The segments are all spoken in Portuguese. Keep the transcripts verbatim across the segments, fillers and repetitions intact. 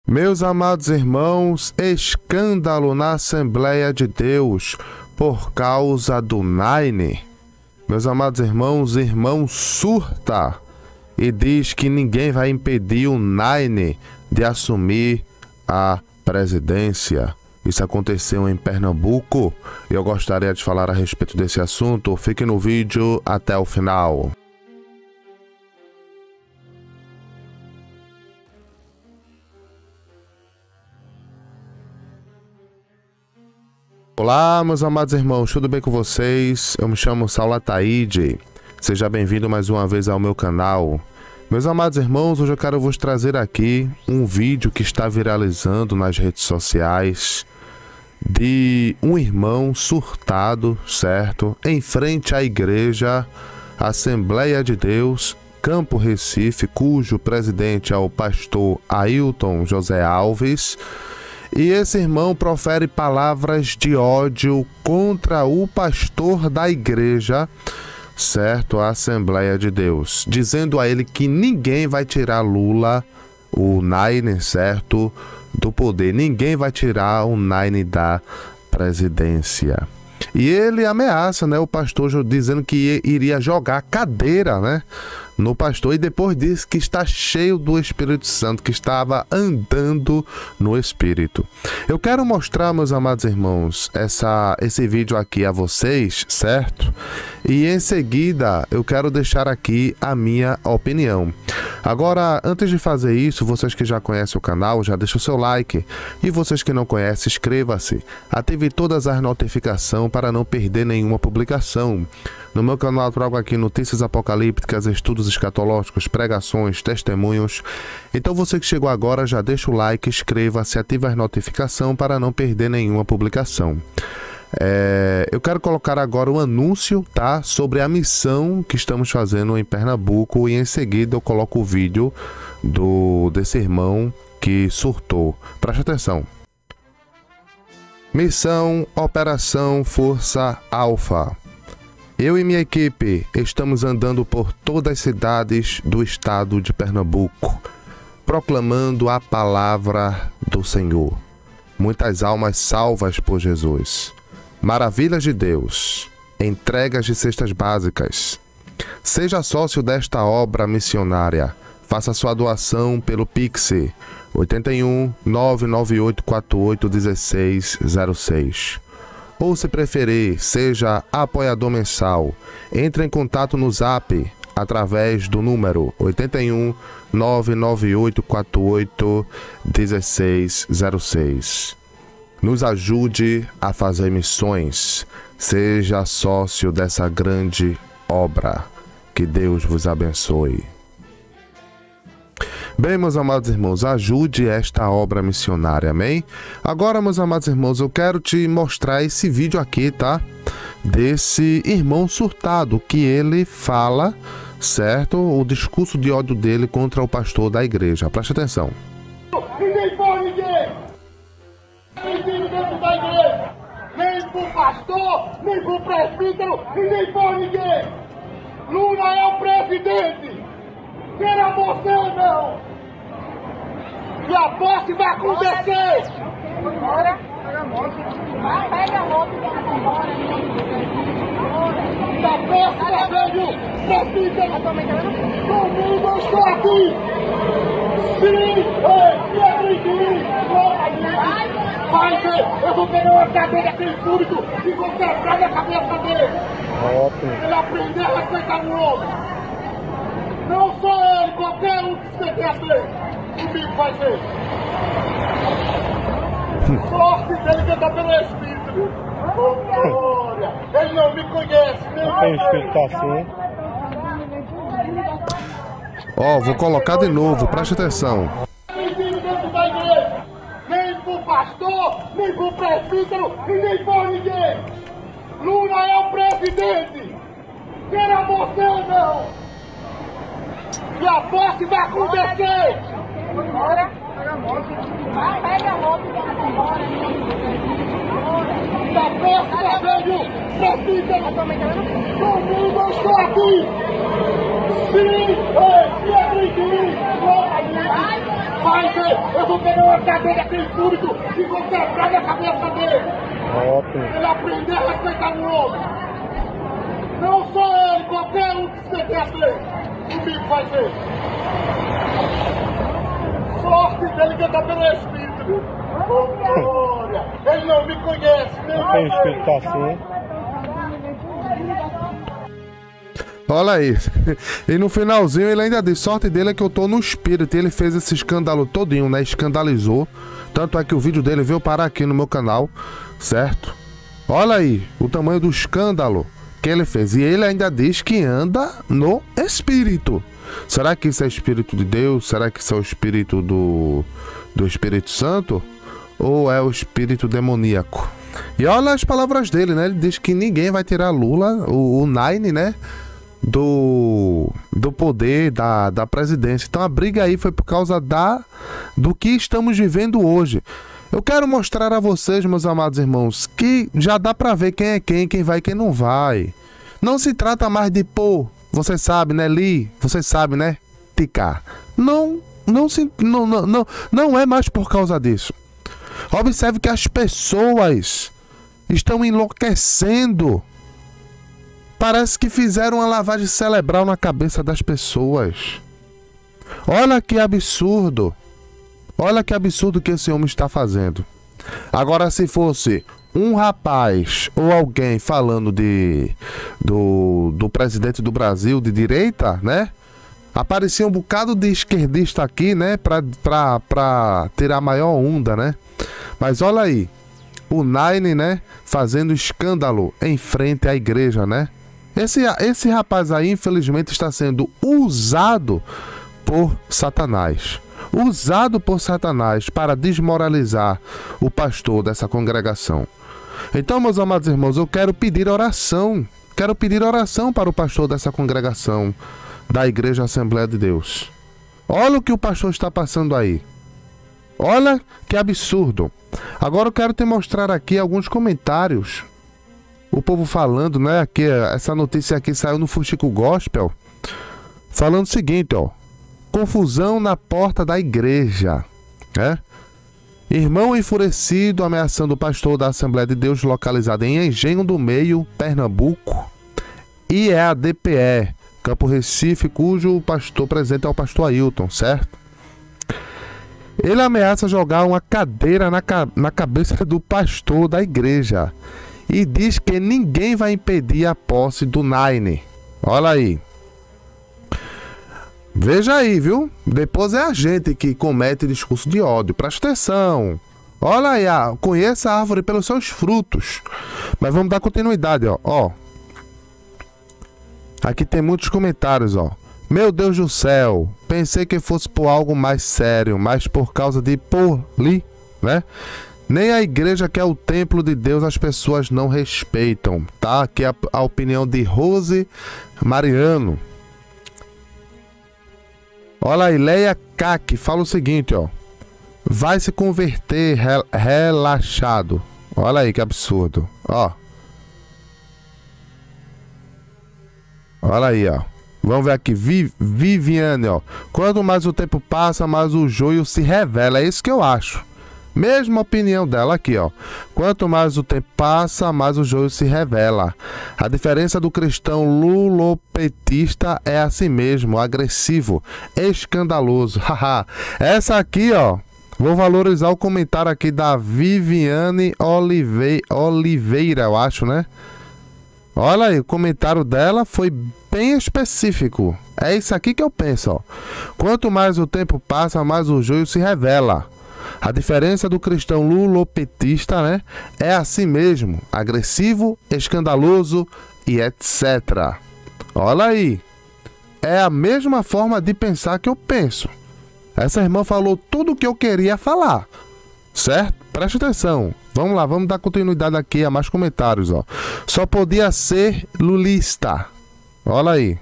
Meus amados irmãos, escândalo na Assembleia de Deus por causa do Nine. Meus amados irmãos, irmão surta e diz que ninguém vai impedir o Nine de assumir a presidência. Isso aconteceu em Pernambuco e eu gostaria de falar a respeito desse assunto. Fique no vídeo até o final. Olá, meus amados irmãos, tudo bem com vocês? Eu me chamo Saulo Ataíde. Seja bem-vindo mais uma vez ao meu canal. Meus amados irmãos, hoje eu quero vos trazer aqui um vídeo que está viralizando nas redes sociais de um irmão surtado, certo? Em frente à igreja Assembleia de Deus, Campo Recife, cujo presidente é o pastor Ailton José Alves. E esse irmão profere palavras de ódio contra o pastor da igreja, certo? A Assembleia de Deus, dizendo a ele que ninguém vai tirar Lula, o Nine, certo, do poder. Ninguém vai tirar o Nine da presidência. E ele ameaça, né, o pastor, dizendo que iria jogar cadeira, né, no pastor, e depois diz que está cheio do Espírito Santo, que estava andando no Espírito. Eu quero mostrar, meus amados irmãos, essa, esse vídeo aqui a vocês, certo? E em seguida eu quero deixar aqui a minha opinião. Agora, antes de fazer isso, vocês que já conhecem o canal, já deixa o seu like. E vocês que não conhecem, inscreva-se. Ative todas as notificações para não perder nenhuma publicação. No meu canal eu trago aqui notícias apocalípticas, estudos escatológicos, pregações, testemunhos. Então você que chegou agora, já deixa o like, inscreva-se, ative as notificações para não perder nenhuma publicação. É, eu quero colocar agora um anúncio, tá, sobre a missão que estamos fazendo em Pernambuco, e em seguida eu coloco o vídeo do, desse irmão que surtou. Preste atenção. Missão Operação Força Alfa. Eu e minha equipe estamos andando por todas as cidades do estado de Pernambuco, proclamando a palavra do Senhor. Muitas almas salvas por Jesus. Maravilhas de Deus. Entregas de cestas básicas. Seja sócio desta obra missionária. Faça sua doação pelo Pix oito um nove nove oito quatro oito um seis zero seis. Ou, se preferir, seja apoiador mensal. Entre em contato no Zap através do número oito um nove nove oito quatro oito um seis zero seis. Nos ajude a fazer missões. Seja sócio dessa grande obra. Que Deus vos abençoe. Bem, meus amados irmãos, ajude esta obra missionária, amém? Agora, meus amados irmãos, eu quero te mostrar esse vídeo aqui, tá? Desse irmão surtado, que ele fala, certo? O discurso de ódio dele contra o pastor da igreja. Preste atenção. Ninguém for ninguém! Ninguém dentro da igreja! Nem pro pastor, nem pro presbítero, ninguém for ninguém! Lula é o presidente! Queira você ou não! E a posse vai acontecer! Bora! Pega a moto e vamos embora! E a posse vai ser presbítero! Comigo eu estou aqui! Sim! Ei! Me acredite! Vai ver! Eu vou pegar uma cadeira aqui em público e vou quebrar na cabeça dele! Ele aprender a respeitar o homem! Não só ele, qualquer um que se quer ser, comigo vai ser. Sorte dele que eu tô pelo Espírito. Oh, glória! Ele não me conhece, nem tem explicação. Ó, vou colocar de novo, preste atenção. Ninguém dentro da igreja, nem pro pastor, nem pro presbítero, ninguém for ninguém. Lula é o presidente. Queira você ou não. E a posse vai acontecer! Bora! Pega a moto e vamos embora! E a posse vai ser presbítero! Comigo eu estou aqui! Sim! Ei! Me acredite! Vai ver, eu vou pegar uma cadeira aqui em público e vou quebrar na cabeça dele. Ele aprender a respeitar o outro. Não só ele, qualquer um que se meter a ser. Comigo vai ver. Sorte dele que eu tô pelo Espírito, viu? Oh, glória! Ele não me conhece, nem tem Espírito assim. Olha aí. E no finalzinho ele ainda diz, sorte dele é que eu tô no Espírito. E ele fez esse escândalo todinho, né? Escandalizou. Tanto é que o vídeo dele veio parar aqui no meu canal, certo? Olha aí o tamanho do escândalo que ele fez. E ele ainda diz que anda no Espírito. Será que isso é Espírito de Deus? Será que isso é o Espírito do, do Espírito Santo? Ou é o Espírito demoníaco? E olha as palavras dele, né? Ele diz que ninguém vai tirar Lula, o, o Nine, né? Do, do poder da, da presidência. Então a briga aí foi por causa da, do que estamos vivendo hoje. Eu quero mostrar a vocês, meus amados irmãos, que já dá pra ver quem é quem, quem vai e quem não vai. Não se trata mais de, pô, você sabe, né, Li? Você sabe, né, Tica? Não, não, se, não, não, não, não é mais por causa disso. Observe que as pessoas estão enlouquecendo. Parece que fizeram uma lavagem cerebral na cabeça das pessoas. Olha que absurdo. Olha que absurdo que esse homem está fazendo. Agora, se fosse um rapaz ou alguém falando de do, do presidente do Brasil de direita, né? Aparecia um bocado de esquerdista aqui, né? Pra, pra, pra tirar a maior onda, né? Mas olha aí. O Nine, né? Fazendo escândalo em frente à igreja, né? Esse, esse rapaz aí, infelizmente, está sendo usado por Satanás. Usado por Satanás para desmoralizar o pastor dessa congregação. Então, meus amados irmãos, eu quero pedir oração. Quero pedir oração para o pastor dessa congregação da Igreja Assembleia de Deus. Olha o que o pastor está passando aí. Olha que absurdo. Agora eu quero te mostrar aqui alguns comentários. O povo falando, né? Aqui, essa notícia aqui saiu no Fuxico Gospel. Falando o seguinte, ó. Confusão na porta da igreja, né? Irmão enfurecido ameaçando o pastor da Assembleia de Deus localizado em Engenho do Meio, Pernambuco. E é a D P E, Campo Recife, cujo pastor presente é o pastor Ailton, certo? Ele ameaça jogar uma cadeira na, ca na cabeça do pastor da igreja. E diz que ninguém vai impedir a posse do Nine. Olha aí. Veja aí, viu? Depois é a gente que comete discurso de ódio. Presta atenção. Olha aí, ah, conheça a árvore pelos seus frutos. Mas vamos dar continuidade, ó. ó. Aqui tem muitos comentários, ó. Meu Deus do céu. Pensei que fosse por algo mais sério, mas por causa de poli, né? Nem a igreja, que é o templo de Deus, as pessoas não respeitam, tá? Aqui é a, a opinião de Rose Mariano. Olha aí, Leia Kaki fala o seguinte, ó. Vai se converter rel relaxado. Olha aí que absurdo, ó. Olha aí, ó. Vamos ver aqui, Vi Viviane, ó. Quanto mais o tempo passa, mais o joio se revela. É isso que eu acho. Mesma opinião dela aqui, ó. Quanto mais o tempo passa, mais o joio se revela. A diferença do cristão lulopetista é assim mesmo, agressivo, escandaloso. Haha. Essa aqui, ó. Vou valorizar o comentário aqui da Viviane Olive... Oliveira, eu acho, né? Olha aí, o comentário dela foi bem específico. É isso aqui que eu penso, ó. Quanto mais o tempo passa, mais o joio se revela. A diferença do cristão lulopetista, né, é assim mesmo, agressivo, escandaloso e etcétera. Olha aí, é a mesma forma de pensar que eu penso. Essa irmã falou tudo o que eu queria falar, certo? Preste atenção. Vamos lá, vamos dar continuidade aqui a mais comentários, ó. Só podia ser lulista. Olha aí.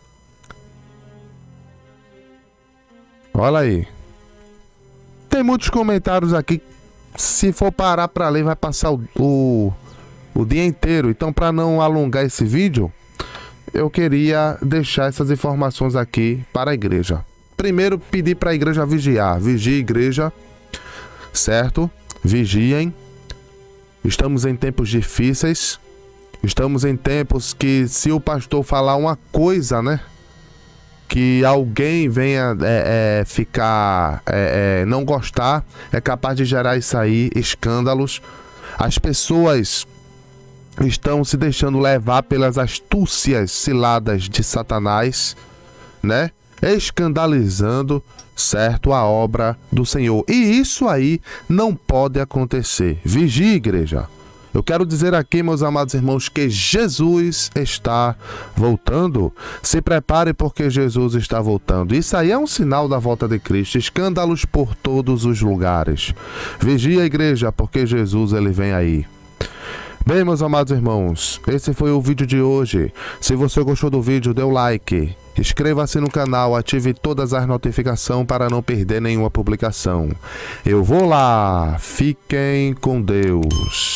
Olha aí. Tem muitos comentários aqui. Se for parar para ler, vai passar o, o, o dia inteiro. Então, para não alongar esse vídeo, eu queria deixar essas informações aqui para a igreja. primeiro pedir para a igreja vigiar. Vigie, igreja, certo? Vigiem. Estamos em tempos difíceis. Estamos em tempos que, se o pastor falar uma coisa, né? Que alguém venha é, é, ficar, é, é, não gostar, é capaz de gerar isso aí, escândalos. As pessoas estão se deixando levar pelas astúcias ciladas de Satanás, né? Escandalizando, certo, a obra do Senhor. E isso aí não pode acontecer. Vigie, igreja. Eu quero dizer aqui, meus amados irmãos, que Jesus está voltando. Se prepare, porque Jesus está voltando. Isso aí é um sinal da volta de Cristo. Escândalos por todos os lugares. Vigia, igreja, porque Jesus ele vem aí. Bem, meus amados irmãos, esse foi o vídeo de hoje. Se você gostou do vídeo, dê o like. Inscreva-se no canal, ative todas as notificações para não perder nenhuma publicação. Eu vou lá. Fiquem com Deus.